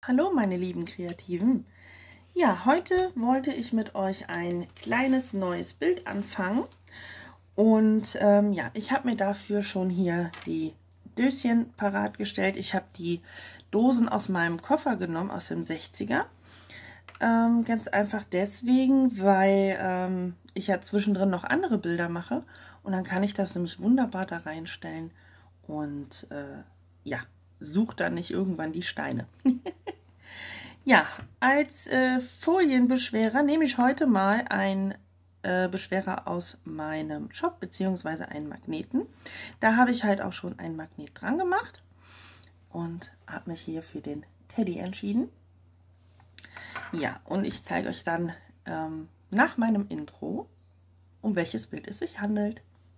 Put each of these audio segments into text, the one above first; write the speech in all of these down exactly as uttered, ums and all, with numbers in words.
Hallo meine lieben Kreativen. Ja, heute wollte ich mit euch ein kleines neues Bild anfangen und ähm, ja, ich habe mir dafür schon hier die Döschen parat gestellt. Ich habe die Dosen aus meinem Koffer genommen, aus dem sechziger. Ähm, ganz einfach deswegen, weil ähm, ich ja zwischendrin noch andere Bilder mache und dann kann ich das nämlich wunderbar da reinstellen und äh, ja, suche dann nicht irgendwann die Steine. Ja, als äh, Folienbeschwerer nehme ich heute mal einen äh, Beschwerer aus meinem Shop, beziehungsweise einen Magneten. Da habe ich halt auch schon einen Magnet dran gemacht und habe mich hier für den Teddy entschieden. Ja, und ich zeige euch dann ähm, nach meinem Intro, um welches Bild es sich handelt.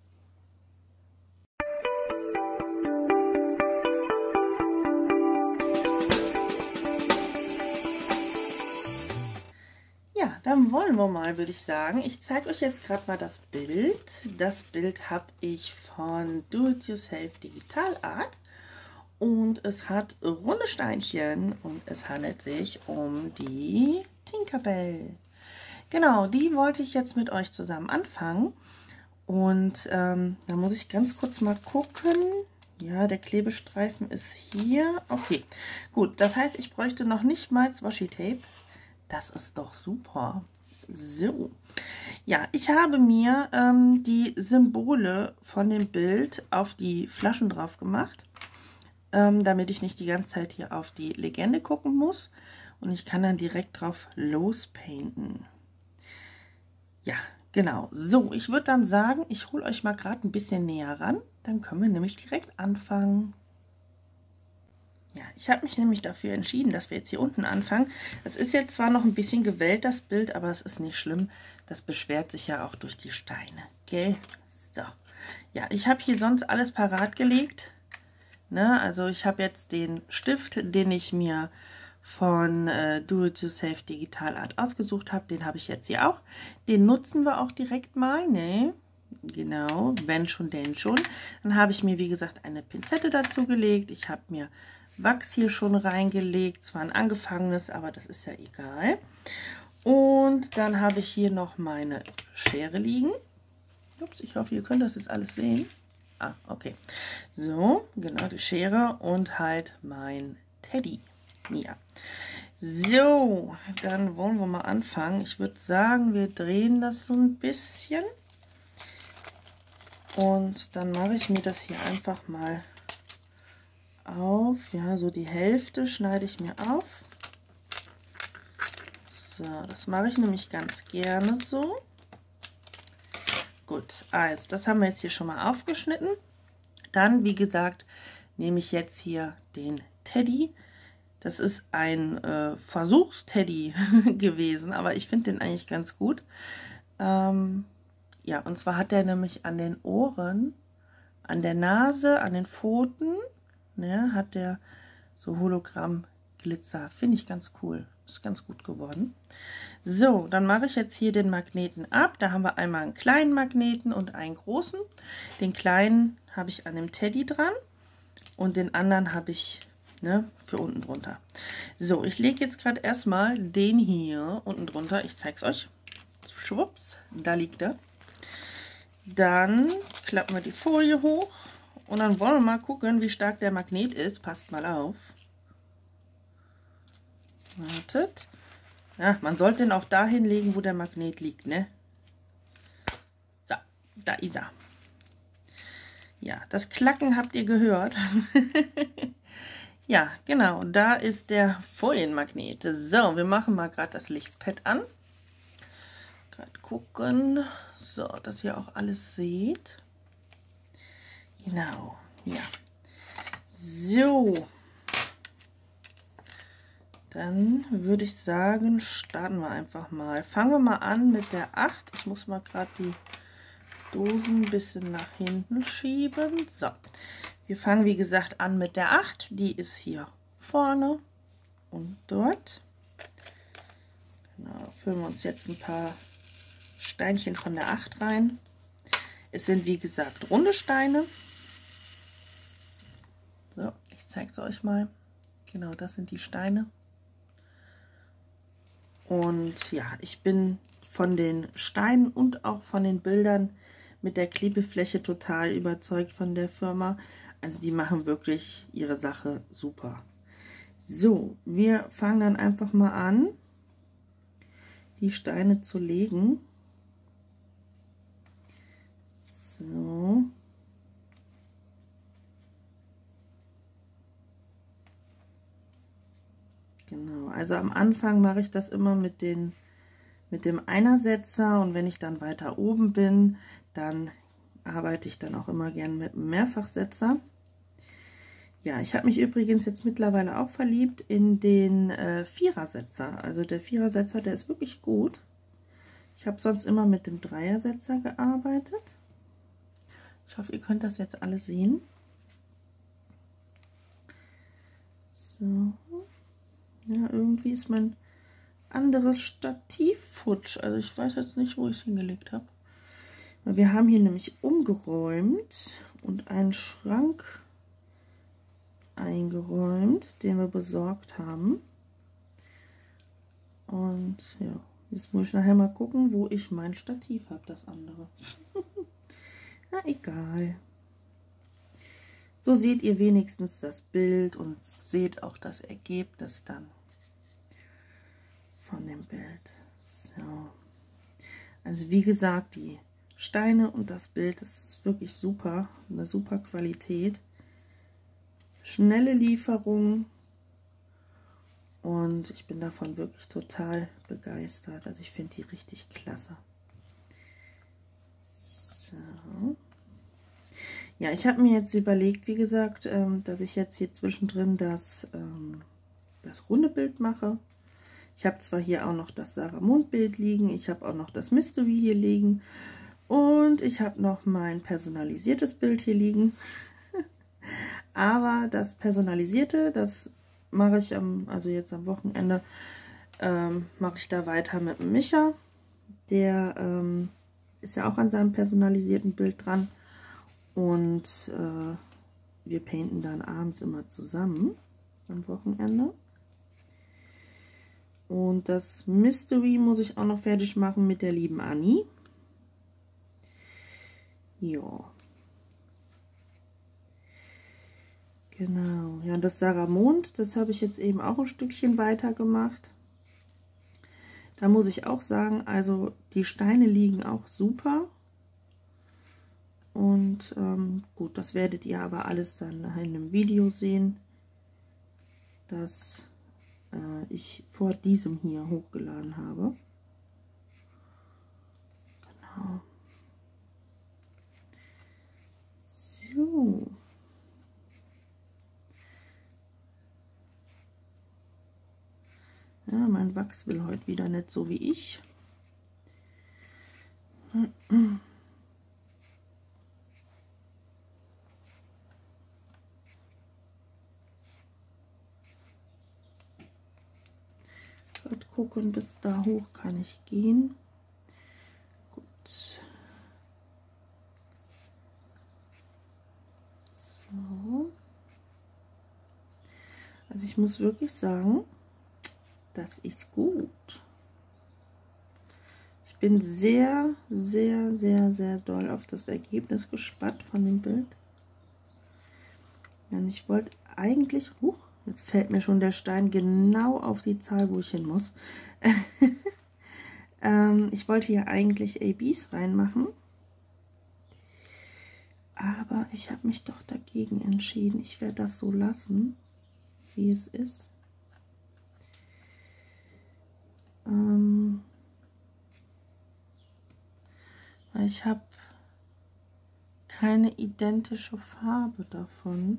Ja, dann wollen wir mal, würde ich sagen. Ich zeige euch jetzt gerade mal das Bild. Das Bild habe ich von Do It Yourself Digital Art und es hat runde Steinchen und es handelt sich um die Tinkerbell. Genau, die wollte ich jetzt mit euch zusammen anfangen und ähm, da muss ich ganz kurz mal gucken. Ja, der Klebestreifen ist hier. Okay, gut, das heißt, ich bräuchte noch nicht mal Washi-Tape. Das ist doch super. So, ja, ich habe mir ähm, die Symbole von dem Bild auf die Flaschen drauf gemacht, ähm, damit ich nicht die ganze Zeit hier auf die Legende gucken muss. Und ich kann dann direkt drauf lospainten. Ja, genau. So, ich würde dann sagen, ich hole euch mal gerade ein bisschen näher ran. Dann können wir nämlich direkt anfangen. Ja, ich habe mich nämlich dafür entschieden, dass wir jetzt hier unten anfangen. Es ist jetzt zwar noch ein bisschen gewellt, das Bild, aber es ist nicht schlimm. Das beschwert sich ja auch durch die Steine. Gell? So. Ja, ich habe hier sonst alles parat gelegt. Ne? Also ich habe jetzt den Stift, den ich mir von äh, Do It Yourself Digital Art ausgesucht habe. Den habe ich jetzt hier auch. Den nutzen wir auch direkt mal. Ne? Genau, wenn schon, denn schon. Dann habe ich mir, wie gesagt, eine Pinzette dazu gelegt. Ich habe mir Wachs hier schon reingelegt, zwar ein angefangenes, aber das ist ja egal. Und dann habe ich hier noch meine Schere liegen. Ups, ich hoffe, ihr könnt das jetzt alles sehen. Ah, okay. So, genau, die Schere und halt mein Teddy. Ja. So, dann wollen wir mal anfangen. Ich würde sagen, wir drehen das so ein bisschen. Und dann mache ich mir das hier einfach mal auf, ja, so die Hälfte schneide ich mir auf. So, das mache ich nämlich ganz gerne so. Gut, also das haben wir jetzt hier schon mal aufgeschnitten. Dann, wie gesagt, nehme ich jetzt hier den Teddy. Das ist ein äh, Versuchsteddy gewesen, aber ich finde den eigentlich ganz gut. Ähm, ja, und zwar hat er nämlich an den Ohren, an der Nase, an den Pfoten, ne, hat der so Hologramm-Glitzer. Finde ich ganz cool. Ist ganz gut geworden. So, dann mache ich jetzt hier den Magneten ab. Da haben wir einmal einen kleinen Magneten und einen großen. Den kleinen habe ich an dem Teddy dran und den anderen habe ich, ne, für unten drunter. So, ich lege jetzt gerade erstmal den hier unten drunter. Ich zeige es euch. Schwupps, da liegt er. Dann klappen wir die Folie hoch. Und dann wollen wir mal gucken, wie stark der Magnet ist. Passt mal auf. Wartet. Ja, man sollte ihn auch dahin legen, wo der Magnet liegt, ne? So, da ist er. Ja, das Klacken habt ihr gehört. Ja, genau, da ist der Folienmagnet. So, wir machen mal gerade das Lichtpad an. Gerade gucken. So, dass ihr auch alles seht. Genau, ja. So. Dann würde ich sagen, starten wir einfach mal. Fangen wir mal an mit der acht. Ich muss mal gerade die Dosen ein bisschen nach hinten schieben. So, wir fangen wie gesagt an mit der acht. Die ist hier vorne und dort. Genau, füllen wir uns jetzt ein paar Steinchen von der acht rein. Es sind wie gesagt runde Steine. So, ich zeige es euch mal. Genau, das sind die Steine. Und ja, ich bin von den Steinen und auch von den Bildern mit der Klebefläche total überzeugt von der Firma. Also die machen wirklich ihre Sache super. So, wir fangen dann einfach mal an, die Steine zu legen. So. Genau, also am Anfang mache ich das immer mit, den, mit dem Einersetzer, und wenn ich dann weiter oben bin, dann arbeite ich dann auch immer gern mit einem Mehrfachsetzer. Ja, ich habe mich übrigens jetzt mittlerweile auch verliebt in den äh, Vierersetzer. Also der Vierersetzer, der ist wirklich gut. Ich habe sonst immer mit dem Dreiersetzer gearbeitet. Ich hoffe, ihr könnt das jetzt alle sehen. So. Ja, irgendwie ist mein anderes Stativ futsch. Also ich weiß jetzt nicht, wo ich es hingelegt habe. Wir haben hier nämlich umgeräumt und einen Schrank eingeräumt, den wir besorgt haben. Und ja, jetzt muss ich nachher mal gucken, wo ich mein Stativ habe, das andere. Na, egal. So seht ihr wenigstens das Bild und seht auch das Ergebnis dann von dem Bild. So. Also wie gesagt, die Steine und das Bild, das ist wirklich super, eine super Qualität. Schnelle Lieferung und ich bin davon wirklich total begeistert. Also ich finde die richtig klasse. So. Ja, ich habe mir jetzt überlegt, wie gesagt, ähm, dass ich jetzt hier zwischendrin das, ähm, das runde Bild mache. Ich habe zwar hier auch noch das Sarah Mond Bild liegen, ich habe auch noch das Mystery hier liegen und ich habe noch mein personalisiertes Bild hier liegen. Aber das Personalisierte, das mache ich am, also jetzt am Wochenende, ähm, mache ich da weiter mit dem Micha. Der ähm, ist ja auch an seinem personalisierten Bild dran. Und äh, wir painten dann abends immer zusammen am Wochenende. Und das Mystery muss ich auch noch fertig machen mit der lieben Anni. Ja. Genau, ja, das Sarah Mond, das habe ich jetzt eben auch ein Stückchen weiter gemacht. Da muss ich auch sagen, also die Steine liegen auch super. Und ähm, gut, das werdet ihr aber alles dann in einem Video sehen, das äh, ich vor diesem hier hochgeladen habe. Genau. So. Ja, mein Wachs will heute wieder nicht so wie ich. Gerade gucken, bis da hoch kann ich gehen. Gut. So. Also ich muss wirklich sagen, das ist gut. Ich bin sehr, sehr, sehr, sehr doll auf das Ergebnis gespannt von dem Bild. Und ich wollte eigentlich, huch, jetzt fällt mir schon der Stein genau auf die Zahl, wo ich hin muss. ähm, ich wollte hier eigentlich A Bs reinmachen. Aber ich habe mich doch dagegen entschieden. Ich werde das so lassen, wie es ist. Ähm, weil ich habe keine identische Farbe davon,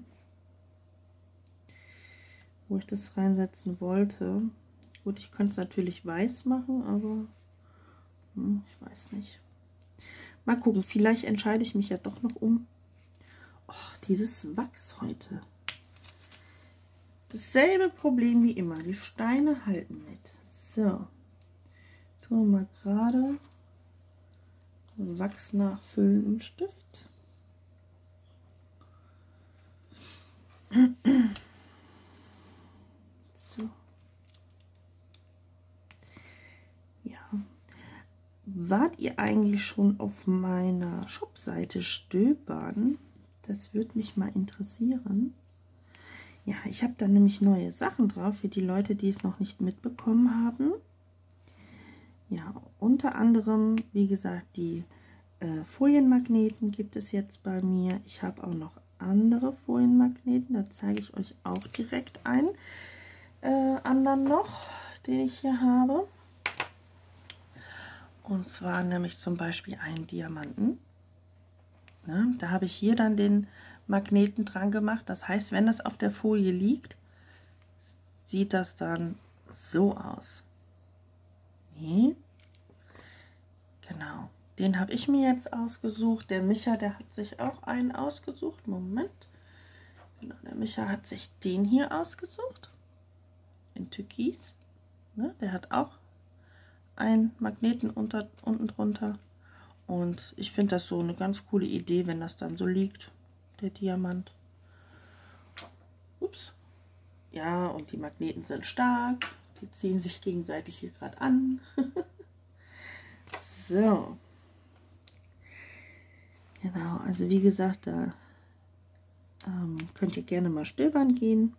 wo ich das reinsetzen wollte. Gut, ich könnte es natürlich weiß machen, aber hm, ich weiß nicht. Mal gucken, vielleicht entscheide ich mich ja doch noch um. Och, dieses Wachs heute. Dasselbe Problem wie immer. Die Steine halten mit. So. Tun wir mal gerade Wachs nachfüllen im Stift. So. wart ihr eigentlich schon auf meiner Shopseite stöbern? Das würde mich mal interessieren. Ja, ich habe da nämlich neue Sachen drauf für die Leute, die es noch nicht mitbekommen haben. Ja, unter anderem, wie gesagt, die äh, Folienmagneten gibt es jetzt bei mir. Ich habe auch noch andere Folienmagneten, da zeige ich euch auch direkt einen äh, anderen noch, den ich hier habe. Und zwar nämlich zum Beispiel einen Diamanten. Ne, da habe ich hier dann den Magneten dran gemacht. Das heißt, wenn das auf der Folie liegt, sieht das dann so aus. Nee. Genau, den habe ich mir jetzt ausgesucht. Der Micha, der hat sich auch einen ausgesucht. Moment. Genau, der Micha hat sich den hier ausgesucht. In Türkis. Ne, der hat auch einen Magneten unter, unten drunter. Und ich finde das so eine ganz coole Idee, wenn das dann so liegt, der Diamant. Ups. Ja, und die Magneten sind stark. Die ziehen sich gegenseitig hier gerade an. So. Genau, also wie gesagt, da ähm, könnt ihr gerne mal stöbern gehen.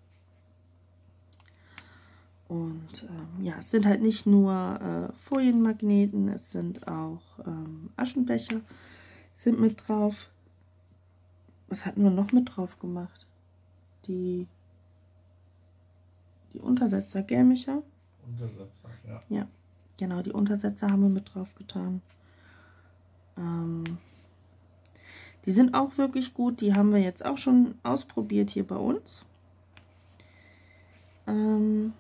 Und ähm, ja, es sind halt nicht nur äh, Folienmagneten, es sind auch ähm, Aschenbecher sind mit drauf. Was hatten wir noch mit drauf gemacht? Die, die Untersetzer, gell, Micha? Untersetzer, ja. Ja, genau, die Untersetzer haben wir mit drauf getan. Ähm, die sind auch wirklich gut, die haben wir jetzt auch schon ausprobiert hier bei uns. Ähm,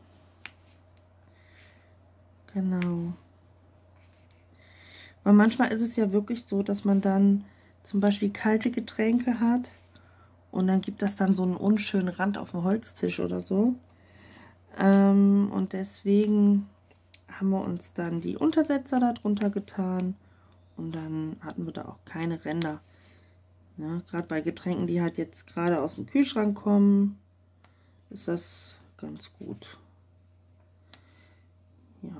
Genau. Weil manchmal ist es ja wirklich so, dass man dann zum Beispiel kalte Getränke hat und dann gibt das dann so einen unschönen Rand auf dem Holztisch oder so. Ähm, und deswegen haben wir uns dann die Untersetzer da drunter getan und dann hatten wir da auch keine Ränder. Ja, gerade bei Getränken, die halt jetzt gerade aus dem Kühlschrank kommen, ist das ganz gut. Ja.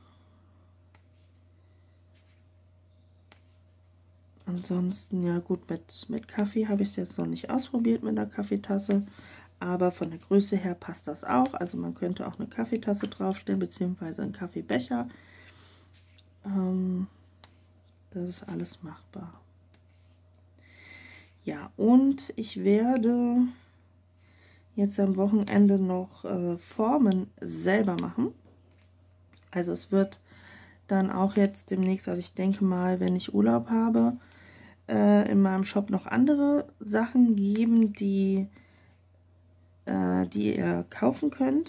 Ansonsten, ja gut, mit, mit Kaffee habe ich es jetzt noch nicht ausprobiert mit einer Kaffeetasse, aber von der Größe her passt das auch. Also man könnte auch eine Kaffeetasse draufstellen, beziehungsweise einen Kaffeebecher. Ähm, das ist alles machbar. Ja, und ich werde jetzt am Wochenende noch äh, Formen selber machen. Also es wird dann auch jetzt demnächst, also ich denke mal, wenn ich Urlaub habe, äh, in meinem Shop noch andere Sachen geben, die, äh, die ihr kaufen könnt.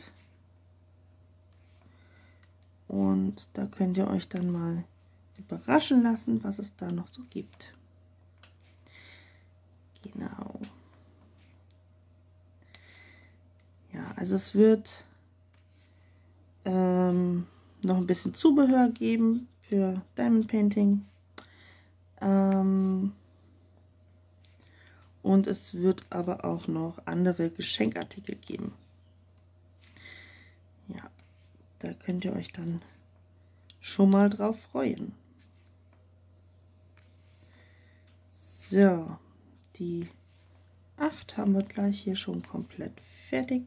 Und da könnt ihr euch dann mal überraschen lassen, was es da noch so gibt. Genau. Ja, also es wird ähm, noch ein bisschen Zubehör geben für Diamond Painting. Ähm, und es wird aber auch noch andere Geschenkartikel geben. Ja, da könnt ihr euch dann schon mal drauf freuen. So, die acht haben wir gleich hier schon komplett fertig.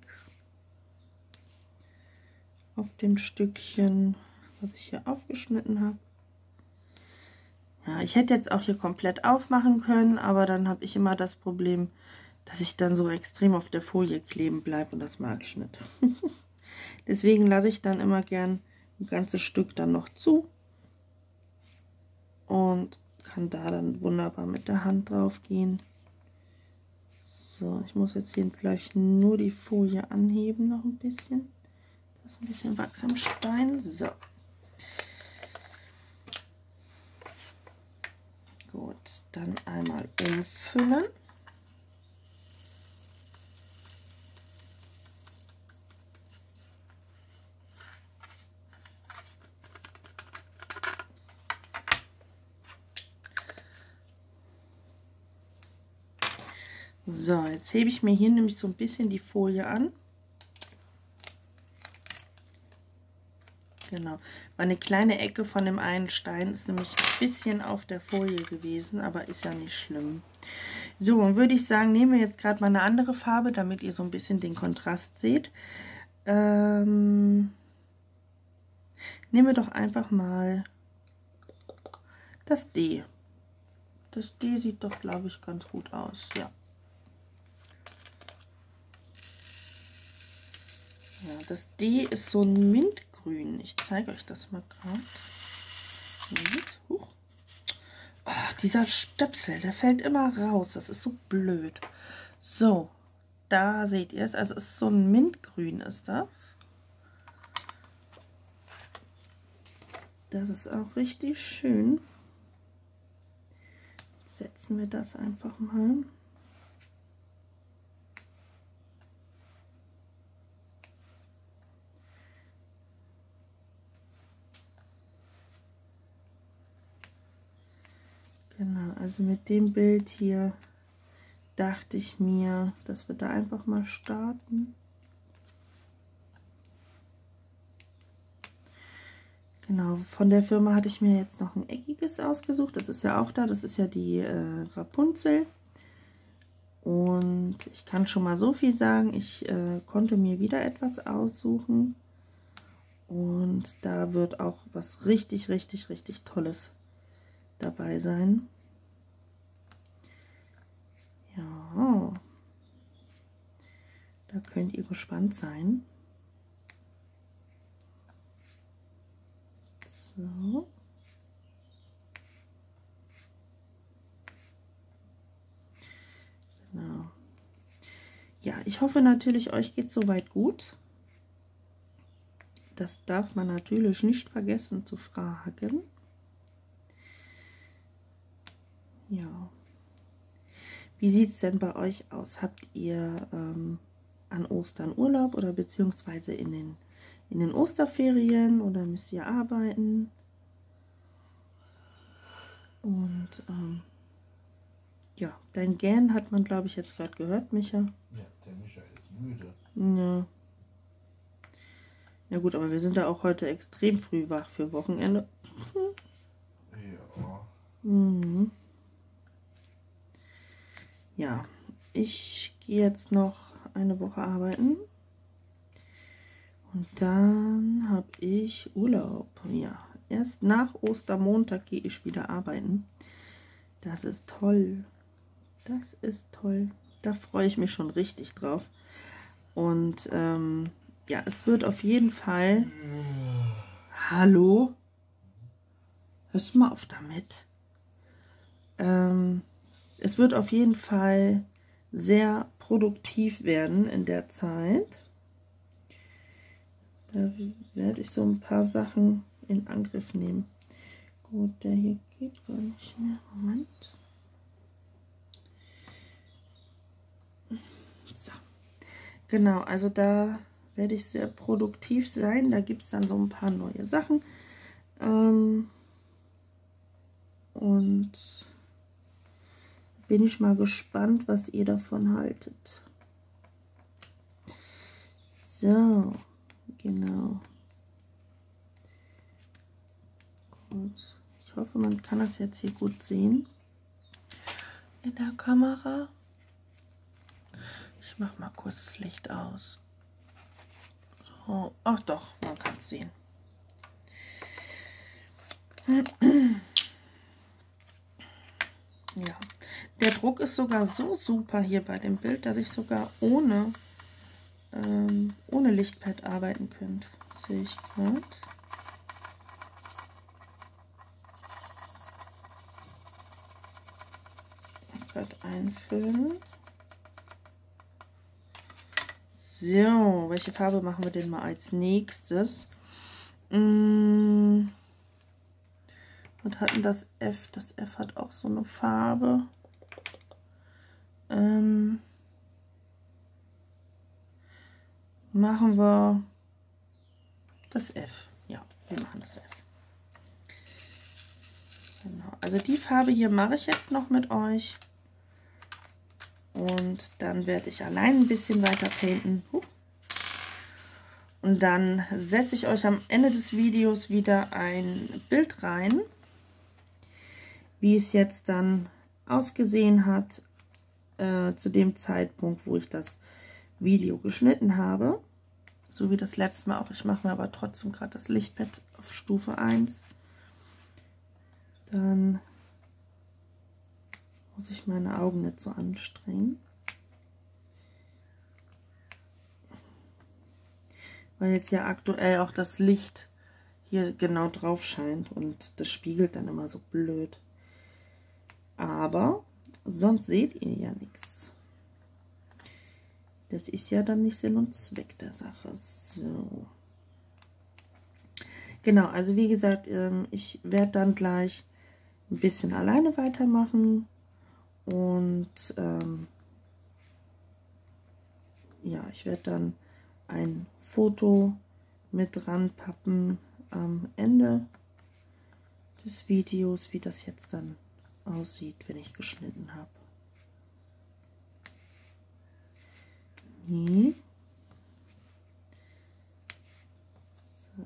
Auf dem Stückchen, was ich hier aufgeschnitten habe. Ja, ich hätte jetzt auch hier komplett aufmachen können, aber dann habe ich immer das Problem, dass ich dann so extrem auf der Folie kleben bleibe und das mag ich nicht. Deswegen lasse ich dann immer gern ein ganzes Stück dann noch zu und kann da dann wunderbar mit der Hand drauf gehen. So, ich muss jetzt hier gleich nur die Folie anheben noch ein bisschen. Da ist ein bisschen Wachs am Stein. So. Gut, dann einmal umfüllen. So, jetzt hebe ich mir hier nämlich so ein bisschen die Folie an. Genau. Meine kleine Ecke von dem einen Stein ist nämlich ein bisschen auf der Folie gewesen, aber ist ja nicht schlimm. So, und würde ich sagen, nehmen wir jetzt gerade mal eine andere Farbe, damit ihr so ein bisschen den Kontrast seht. Ähm, nehmen wir doch einfach mal das D. Das D sieht doch, glaube ich, ganz gut aus, ja. Ja, das D ist so ein Mintgrün. Ich zeige euch das mal gerade. Oh, dieser Stöpsel, der fällt immer raus. Das ist so blöd. So, da seht ihr es. Also es ist so ein Mintgrün ist das. Das ist auch richtig schön. Setzen wir das einfach mal. Genau, also mit dem Bild hier dachte ich mir, dass wir da einfach mal starten. Genau, von der Firma hatte ich mir jetzt noch ein eckiges ausgesucht. Das ist ja auch da, das ist ja die äh, Rapunzel. Und ich kann schon mal so viel sagen, ich äh, konnte mir wieder etwas aussuchen. Und da wird auch was richtig, richtig, richtig Tolles dabei sein. Ja, da könnt ihr gespannt sein. So. Genau. Ja, ich hoffe natürlich, euch geht es soweit gut. Das darf man natürlich nicht vergessen zu fragen. Ja. Wie sieht es denn bei euch aus? Habt ihr ähm, an Ostern Urlaub oder beziehungsweise in den, in den Osterferien oder müsst ihr arbeiten? Und ähm, ja, dein Gähnen hat man, glaube ich, jetzt gerade gehört, Micha. Ja, der Micha ist müde. Ja. Ja gut, aber wir sind da auch heute extrem früh wach für Wochenende. Ja. Mhm. Ja, ich gehe jetzt noch eine Woche arbeiten und dann habe ich Urlaub. Ja, erst nach Ostermontag gehe ich wieder arbeiten. Das ist toll. Das ist toll. Da freue ich mich schon richtig drauf. Und ähm, ja, es wird auf jeden Fall... Hallo? Hörst du mal auf damit? Ähm... Es wird auf jeden Fall sehr produktiv werden in der Zeit. Da werde ich so ein paar Sachen in Angriff nehmen. Gut, der hier geht gar nicht mehr. Moment. So. Genau, also da werde ich sehr produktiv sein. Da gibt es dann so ein paar neue Sachen. Ähm, und... bin ich mal gespannt, was ihr davon haltet. So, genau. Gut. Ich hoffe, man kann das jetzt hier gut sehen in der Kamera. Ich mache mal kurz das Licht aus. So. Ach doch, man kann es sehen. Ja, der Druck ist sogar so super hier bei dem Bild, dass ich sogar ohne, ähm, ohne Lichtpad arbeiten könnte. Sehe ich gerade. Gerade einfüllen. So, welche Farbe machen wir denn mal als nächstes? Hm. Und hatten das F. Das F hat auch so eine Farbe. Ähm, machen wir das F. Ja, wir machen das F. Genau. Also die Farbe hier mache ich jetzt noch mit euch. Und dann werde ich allein ein bisschen weiter painten. Und dann setze ich euch am Ende des Videos wieder ein Bild rein, wie es jetzt dann ausgesehen hat äh, zu dem Zeitpunkt, wo ich das Video geschnitten habe. So wie das letzte Mal auch. Ich mache mir aber trotzdem gerade das Lichtpad auf Stufe eins. Dann muss ich meine Augen nicht so anstrengen. Weil jetzt ja aktuell auch das Licht hier genau drauf scheint und das spiegelt dann immer so blöd. Aber sonst seht ihr ja nichts. Das ist ja dann nicht Sinn und Zweck der Sache. So. Genau, also wie gesagt, ich werde dann gleich ein bisschen alleine weitermachen. Und ähm, ja, ich werde dann ein Foto mit ranpappen am Ende des Videos, wie das jetzt dann aussieht, wenn ich geschnitten habe. Nee. So.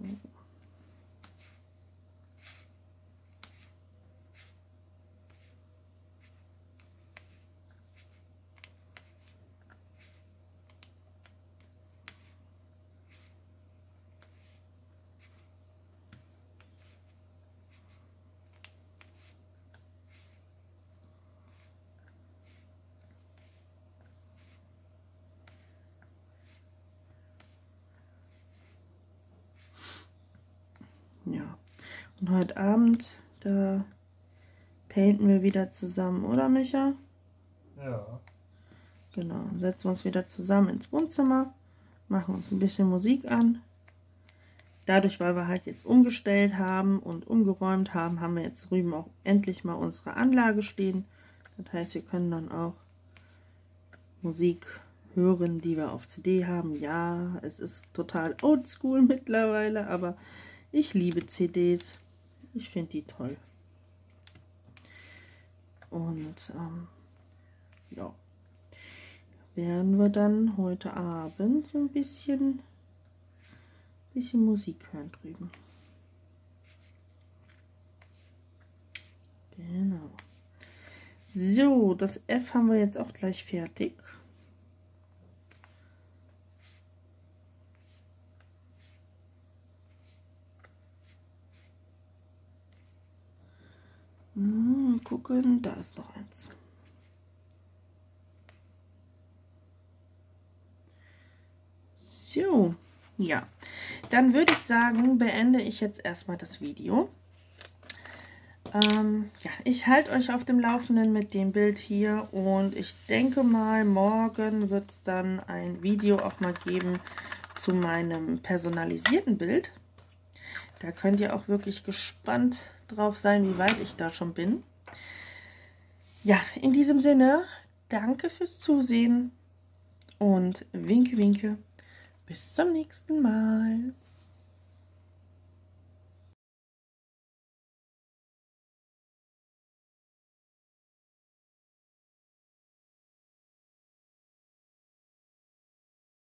Ja, und heute Abend, da painten wir wieder zusammen, oder Micha? Ja. Genau, setzen wir uns wieder zusammen ins Wohnzimmer, machen uns ein bisschen Musik an. Dadurch, weil wir halt jetzt umgestellt haben und umgeräumt haben, haben wir jetzt drüben auch endlich mal unsere Anlage stehen. Das heißt, wir können dann auch Musik hören, die wir auf C D haben. Ja, es ist total oldschool mittlerweile, aber ich liebe C Ds. Ich finde die toll. Und ähm, ja, werden wir dann heute Abend so ein bisschen, bisschen Musik hören drüben. Genau. So, das F haben wir jetzt auch gleich fertig. Mal gucken, da ist noch eins. So, ja, dann würde ich sagen, beende ich jetzt erstmal das Video. Ähm, ja, ich halte euch auf dem Laufenden mit dem Bild hier und ich denke mal, morgen wird es dann ein Video auch mal geben zu meinem personalisierten Bild. Da könnt ihr auch wirklich gespannt drauf sein, wie weit ich da schon bin. Ja, in diesem Sinne, danke fürs Zusehen und winke, winke. Bis zum nächsten Mal.